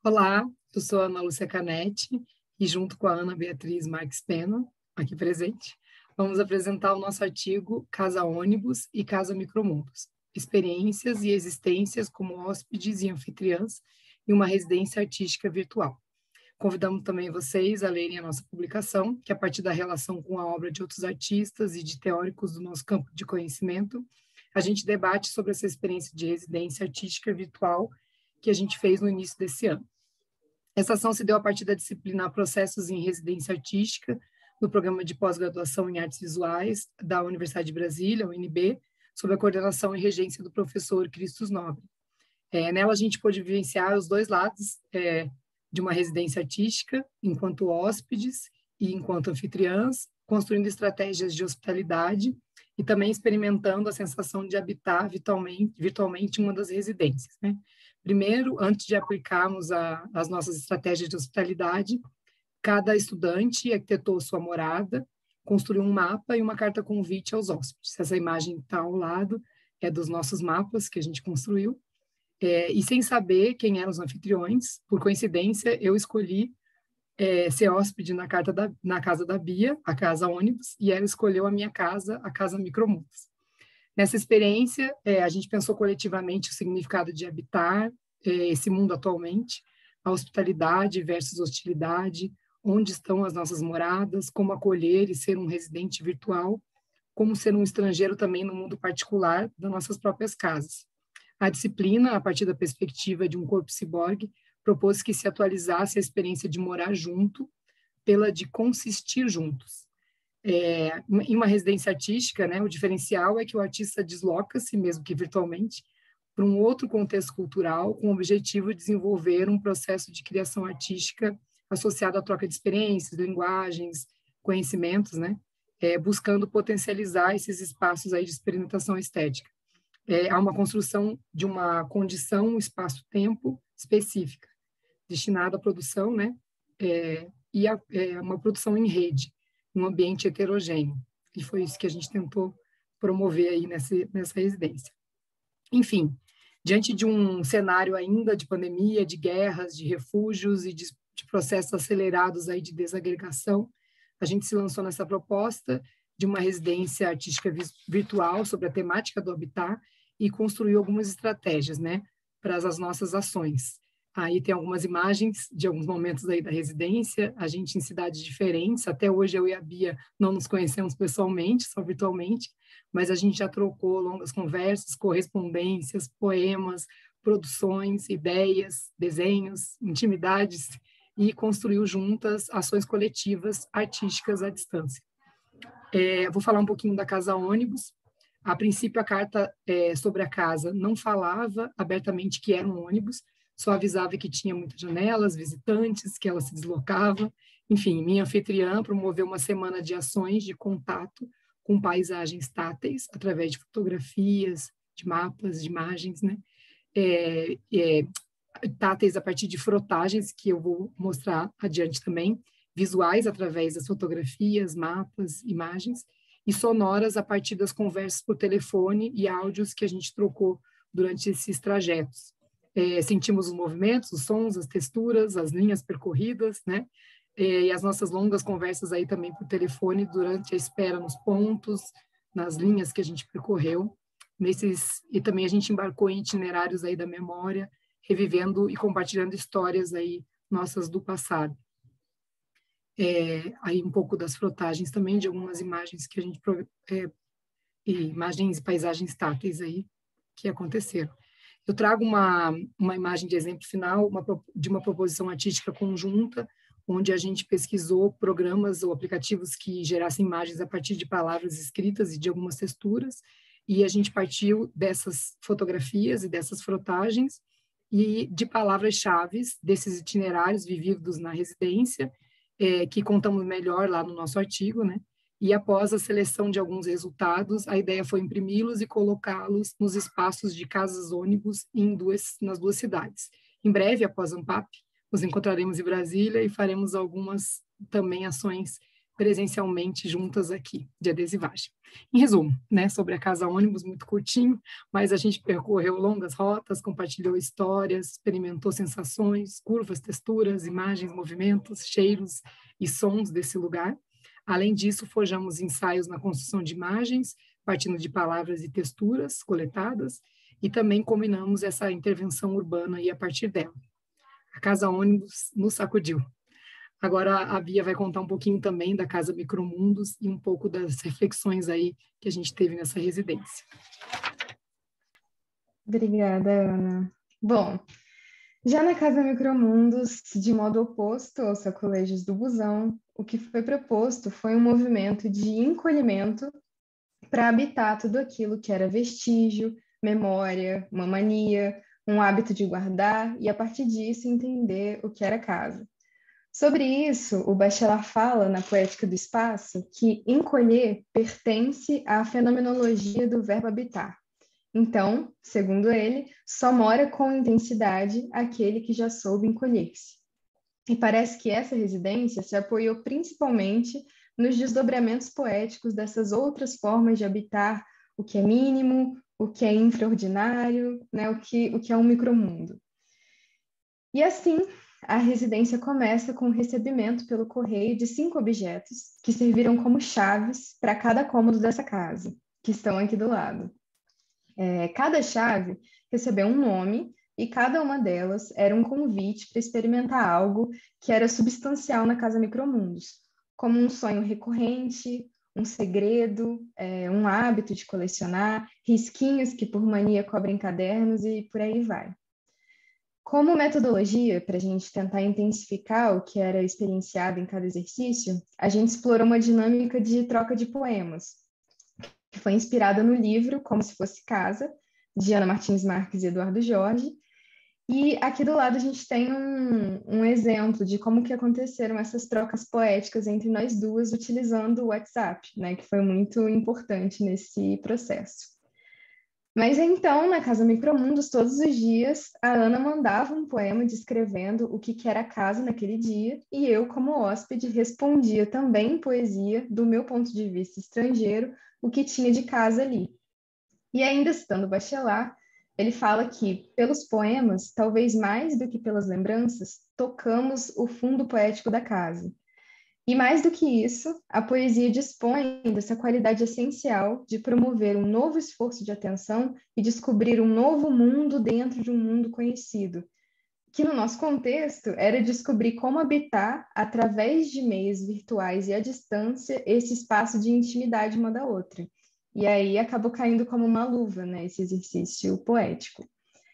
Olá, eu sou a Ana Lúcia Canetti e junto com a Ana Beatriz Marques Pena, aqui presente, vamos apresentar o nosso artigo Casa Ônibus e Casa Micromundos, experiências e existências como hóspedes e anfitriãs em uma residência artística virtual. Convidamos também vocês a lerem a nossa publicação, que a partir da relação com a obra de outros artistas e de teóricos do nosso campo de conhecimento, a gente debate sobre essa experiência de residência artística virtual que a gente fez no início desse ano. Essa ação se deu a partir da disciplina Processos em Residência Artística, no programa de pós-graduação em Artes Visuais da Universidade de Brasília, UNB, sob a coordenação e regência do professor Cristos Nobre. Nela a gente pôde vivenciar os dois lados de uma residência artística, enquanto hóspedes e enquanto anfitriãs, construindo estratégias de hospitalidade e também experimentando a sensação de habitar virtualmente uma das residências, né? Primeiro, antes de aplicarmos as nossas estratégias de hospitalidade, cada estudante arquitetou sua morada, construiu um mapa e uma carta convite aos hóspedes. Essa imagem está ao lado, é dos nossos mapas que a gente construiu. E sem saber quem eram os anfitriões, por coincidência, eu escolhi ser hóspede na casa da Bia, a Casa Ônibus, e ela escolheu a minha casa, a Casa Micromundos. Nessa experiência, a gente pensou coletivamente o significado de habitar esse mundo atualmente, a hospitalidade versus hostilidade, onde estão as nossas moradas, como acolher e ser um residente virtual, como ser um estrangeiro também no mundo particular das nossas próprias casas. A disciplina, a partir da perspectiva de um corpo ciborgue, propôs que se atualizasse a experiência de morar junto pela de consistir juntos. Em uma residência artística, né, o diferencial é que o artista desloca-se, mesmo que virtualmente, para um outro contexto cultural, com o objetivo de desenvolver um processo de criação artística associado à troca de experiências, linguagens, conhecimentos, né, buscando potencializar esses espaços aí de experimentação estética. Há uma construção de uma condição, espaço-tempo específica, destinada à produção, né, e uma produção em rede, num ambiente heterogêneo. E foi isso que a gente tentou promover aí nessa residência. Enfim, diante de um cenário ainda de pandemia, de guerras, de refúgios e de processos acelerados aí de desagregação, a gente se lançou nessa proposta de uma residência artística virtual sobre a temática do habitar e construiu algumas estratégias, né, para as nossas ações. Aí tem algumas imagens de alguns momentos aí da residência, a gente em cidades diferentes, até hoje eu e a Bia não nos conhecemos pessoalmente, só virtualmente, mas a gente já trocou longas conversas, correspondências, poemas, produções, ideias, desenhos, intimidades, e construiu juntas ações coletivas artísticas à distância. Vou falar um pouquinho da Casa Ônibus. A princípio, a carta sobre a casa não falava abertamente que era um ônibus, só avisava que tinha muitas janelas, visitantes, que ela se deslocava. Enfim, minha anfitriã promoveu uma semana de ações de contato com paisagens táteis, através de fotografias, de mapas, de imagens, né? Táteis a partir de frotagens, que eu vou mostrar adiante também, visuais através das fotografias, mapas, imagens, e sonoras a partir das conversas por telefone e áudios que a gente trocou durante esses trajetos. Sentimos os movimentos, os sons, as texturas, as linhas percorridas, né? E as nossas longas conversas aí também por telefone durante a espera nos pontos, nas linhas que a gente percorreu. E também a gente embarcou em itinerários aí da memória, revivendo e compartilhando histórias aí nossas do passado. Aí um pouco das frotagens também, de algumas imagens que a gente... imagens e paisagens táteis aí que aconteceram. Eu trago uma imagem de exemplo final, de uma proposição artística conjunta, onde a gente pesquisou programas ou aplicativos que gerassem imagens a partir de palavras escritas e de algumas texturas, e a gente partiu dessas fotografias e dessas frotagens e de palavras-chave desses itinerários vividos na residência, que contamos melhor lá no nosso artigo, né? E após a seleção de alguns resultados, a ideia foi imprimi-los e colocá-los nos espaços de casas ônibus nas duas cidades. Em breve, após a Ampap, nos encontraremos em Brasília e faremos algumas também ações presencialmente juntas aqui, de adesivagem. Em resumo, né, sobre a Casa Ônibus, muito curtinho, mas a gente percorreu longas rotas, compartilhou histórias, experimentou sensações, curvas, texturas, imagens, movimentos, cheiros e sons desse lugar. Além disso, forjamos ensaios na construção de imagens, partindo de palavras e texturas coletadas, e também combinamos essa intervenção urbana aí a partir dela. A Casa Ônibus nos sacudiu. Agora a Bia vai contar um pouquinho também da Casa Micromundos e um pouco das reflexões aí que a gente teve nessa residência. Obrigada, Ana. Bom, já na Casa Micromundos, de modo oposto aos sacolejos do busão, o que foi proposto foi um movimento de encolhimento para habitar tudo aquilo que era vestígio, memória, uma mania, um hábito de guardar e, a partir disso, entender o que era casa. Sobre isso, o Bachelard fala, na Poética do Espaço, que encolher pertence à fenomenologia do verbo habitar. Então, segundo ele, só mora com intensidade aquele que já soube encolher-se. E parece que essa residência se apoiou principalmente nos desdobramentos poéticos dessas outras formas de habitar o que é mínimo, o que é infraordinário, né, o que é um micromundo. E assim, a residência começa com o recebimento pelo correio de 5 objetos que serviram como chaves para cada cômodo dessa casa, que estão aqui do lado. Cada chave recebeu um nome e cada uma delas era um convite para experimentar algo que era substancial na Casa Micromundos, como um sonho recorrente, um segredo, um hábito de colecionar, risquinhos que por mania cobrem cadernos e por aí vai. Como metodologia, para a gente tentar intensificar o que era experienciado em cada exercício, a gente explorou uma dinâmica de troca de poemas, que foi inspirada no livro Como Se Fosse Casa, de Ana Martins Marques e Eduardo Jorge. E aqui do lado a gente tem um exemplo de como que aconteceram essas trocas poéticas entre nós duas, utilizando o WhatsApp, né, que foi muito importante nesse processo. Mas então, na Casa Micromundos, todos os dias, a Ana mandava um poema descrevendo o que era a casa naquele dia, e eu, como hóspede, respondia também em poesia, do meu ponto de vista estrangeiro, o que tinha de casa ali. E ainda citando Bachelard, ele fala que, pelos poemas, talvez mais do que pelas lembranças, tocamos o fundo poético da casa. E mais do que isso, a poesia dispõe dessa qualidade essencial de promover um novo esforço de atenção e descobrir um novo mundo dentro de um mundo conhecido, que no nosso contexto era descobrir como habitar, através de meios virtuais e à distância, esse espaço de intimidade uma da outra. E aí acabou caindo como uma luva, né, esse exercício poético.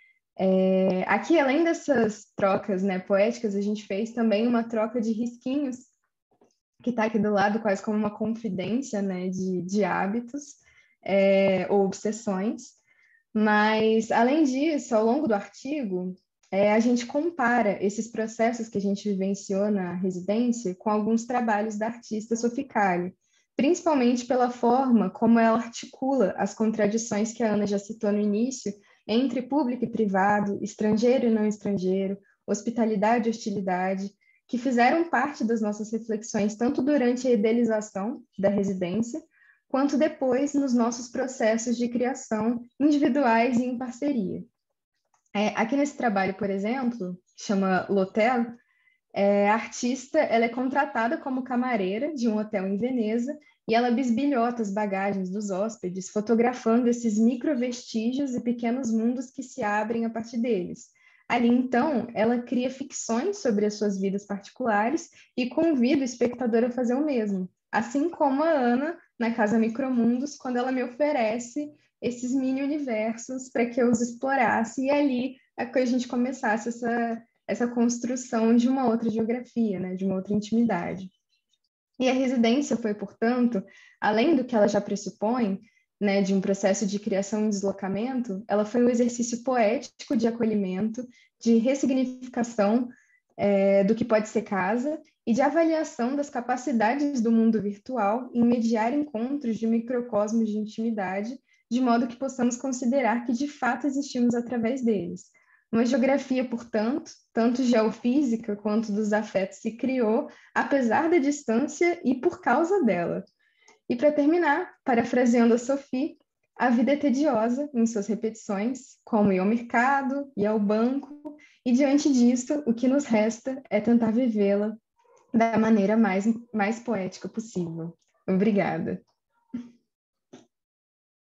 Aqui, além dessas trocas, né, poéticas, a gente fez também uma troca de risquinhos, que está aqui do lado, quase como uma confidência, né, de hábitos ou obsessões. Mas, além disso, ao longo do artigo, a gente compara esses processos que a gente vivenciou na residência com alguns trabalhos da artista Sophie Calle, principalmente pela forma como ela articula as contradições que a Ana já citou no início, entre público e privado, estrangeiro e não estrangeiro, hospitalidade e hostilidade, que fizeram parte das nossas reflexões tanto durante a idealização da residência, quanto depois nos nossos processos de criação individuais e em parceria. Aqui nesse trabalho, por exemplo, chama L'Hotel, a artista ela é contratada como camareira de um hotel em Veneza e ela bisbilhota as bagagens dos hóspedes, fotografando esses microvestígios e pequenos mundos que se abrem a partir deles. Ali, então, ela cria ficções sobre as suas vidas particulares e convida o espectador a fazer o mesmo, assim como a Ana, na Casa Micromundos, quando ela me oferece esses mini-universos para que eu os explorasse, e ali é que a gente começasse essa construção de uma outra geografia, né, de uma outra intimidade. E a residência foi, portanto, além do que ela já pressupõe, né, de um processo de criação e deslocamento, ela foi um exercício poético de acolhimento, de ressignificação do que pode ser casa e de avaliação das capacidades do mundo virtual em mediar encontros de microcosmos de intimidade, de modo que possamos considerar que de fato existimos através deles. Uma geografia, portanto, tanto geofísica quanto dos afetos se criou, apesar da distância e por causa dela. E para terminar, parafraseando a Sophie, a vida é tediosa em suas repetições, como ir ao mercado, ir ao banco, e diante disso, o que nos resta é tentar vivê-la da maneira mais poética possível. Obrigada.